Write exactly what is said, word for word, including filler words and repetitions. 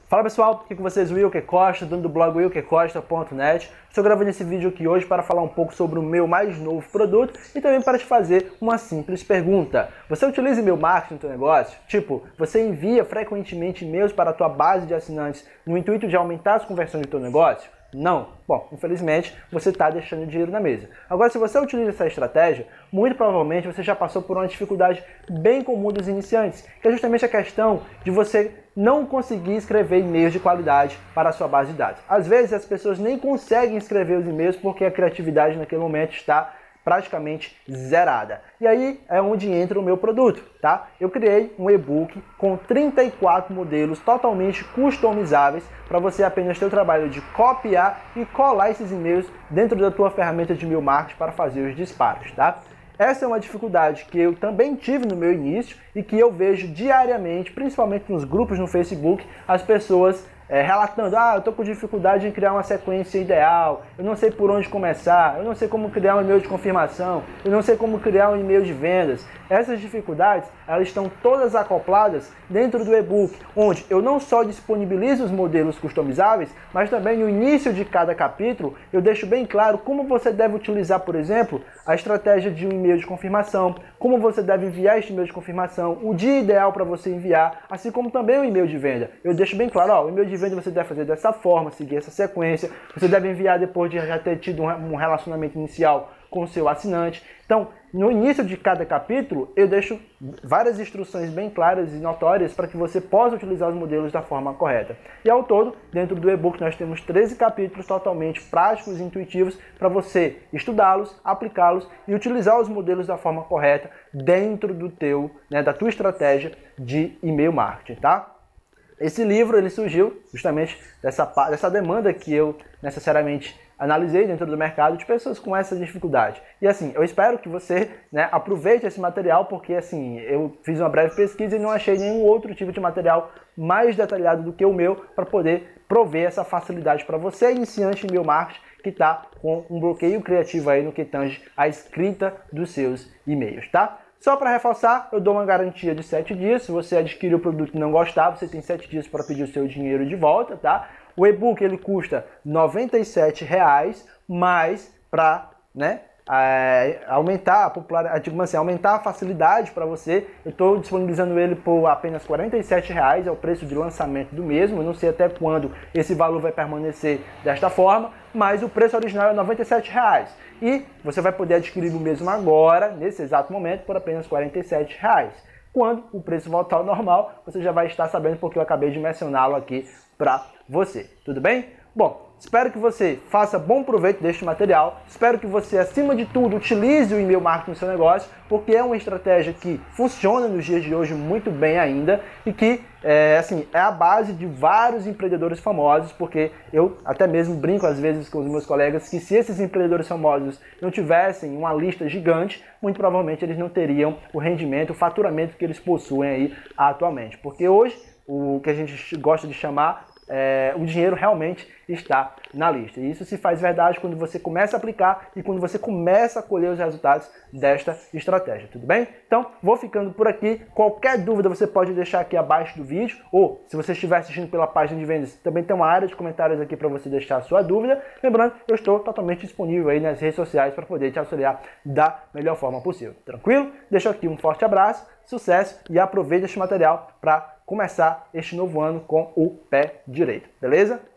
Fala pessoal, aqui com vocês o Wilker Costa, dono do blog wilker costa ponto net. Estou gravando esse vídeo aqui hoje para falar um pouco sobre o meu mais novo produto e também para te fazer uma simples pergunta. Você utiliza e-mail marketing no seu negócio? Tipo, você envia frequentemente e-mails para a tua base de assinantes no intuito de aumentar as conversões do teu negócio? Não. Bom, infelizmente, você está deixando dinheiro na mesa. Agora, se você utiliza essa estratégia, muito provavelmente você já passou por uma dificuldade bem comum dos iniciantes, que é justamente a questão de você não conseguir escrever e-mails de qualidade para a sua base de dados. Às vezes, as pessoas nem conseguem escrever os e-mails porque a criatividade naquele momento está praticamente zerada. E aí é onde entra o meu produto, tá? Eu criei um e-book com trinta e quatro modelos totalmente customizáveis para você apenas ter o trabalho de copiar e colar esses e-mails dentro da tua ferramenta de e-mail marketing para fazer os disparos, tá? Essa é uma dificuldade que eu também tive no meu início e que eu vejo diariamente, principalmente nos grupos no Facebook, as pessoas É, relatando, ah, eu estou com dificuldade em criar uma sequência ideal, eu não sei por onde começar, eu não sei como criar um e-mail de confirmação, eu não sei como criar um e-mail de vendas. Essas dificuldades, elas estão todas acopladas dentro do e-book, onde eu não só disponibilizo os modelos customizáveis, mas também no início de cada capítulo, eu deixo bem claro como você deve utilizar, por exemplo, a estratégia de um e-mail de confirmação, como você deve enviar este e-mail de confirmação, o dia ideal para você enviar, assim como também o e-mail de venda. Eu deixo bem claro, ó, o e-mail de venda você deve fazer dessa forma, seguir essa sequência, você deve enviar depois de já ter tido um relacionamento inicial com o seu assinante. Então, no início de cada capítulo, eu deixo várias instruções bem claras e notórias para que você possa utilizar os modelos da forma correta. E ao todo, dentro do e-book, nós temos treze capítulos totalmente práticos e intuitivos para você estudá-los, aplicá-los e utilizar os modelos da forma correta dentro do teu, né, da tua estratégia de e-mail marketing, tá? Esse livro ele surgiu justamente dessa, dessa demanda que eu necessariamente analisei dentro do mercado de pessoas com essa dificuldade. E assim, eu espero que você, né, aproveite esse material, porque assim, eu fiz uma breve pesquisa e não achei nenhum outro tipo de material mais detalhado do que o meu para poder prover essa facilidade para você, iniciante em e-mail marketing, que está com um bloqueio criativo aí no que tange a escrita dos seus e-mails, tá? Só para reforçar, eu dou uma garantia de sete dias. Se você adquirir o produto e não gostar, você tem sete dias para pedir o seu dinheiro de volta, tá? O e-book ele custa noventa e sete reais, mas para, né, é, aumentar a popularidade, digamos assim, aumentar a facilidade para você, eu estou disponibilizando ele por apenas quarenta e sete reais, é o preço de lançamento do mesmo. Eu não sei até quando esse valor vai permanecer desta forma, mas o preço original é noventa e sete reais. E você vai poder adquirir o mesmo agora, nesse exato momento, por apenas quarenta e sete reais. Quando o preço voltar ao normal, você já vai estar sabendo porque eu acabei de mencioná-lo aqui para você. Tudo bem? Bom, espero que você faça bom proveito deste material. Espero que você, acima de tudo, utilize o e-mail marketing no seu negócio, porque é uma estratégia que funciona nos dias de hoje muito bem ainda e que é, assim, é a base de vários empreendedores famosos, porque eu até mesmo brinco às vezes com os meus colegas que se esses empreendedores famosos não tivessem uma lista gigante, muito provavelmente eles não teriam o rendimento, o faturamento que eles possuem aí atualmente. Porque hoje, o que a gente gosta de chamar É, o dinheiro realmente está na lista. E isso se faz verdade quando você começa a aplicar e quando você começa a colher os resultados desta estratégia, tudo bem? Então, vou ficando por aqui. Qualquer dúvida você pode deixar aqui abaixo do vídeo, ou se você estiver assistindo pela página de vendas, também tem uma área de comentários aqui para você deixar a sua dúvida. Lembrando, eu estou totalmente disponível aí nas redes sociais para poder te auxiliar da melhor forma possível. Tranquilo? Deixo aqui um forte abraço, sucesso e aproveite este material para começar este novo ano com o pé direito, beleza?